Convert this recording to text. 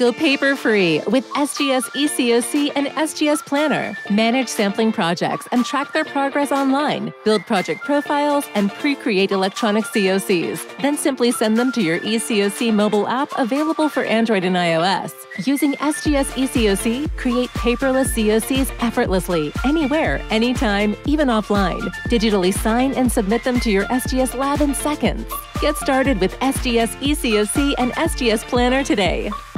Go paper-free with SGS eCOC and SGS Planner. Manage sampling projects and track their progress online. Build project profiles and pre-create electronic COCs. Then simply send them to your eCOC mobile app available for Android and iOS. Using SGS eCOC, create paperless COCs effortlessly, anywhere, anytime, even offline. Digitally sign and submit them to your SGS lab in seconds. Get started with SGS eCOC and SGS Planner today.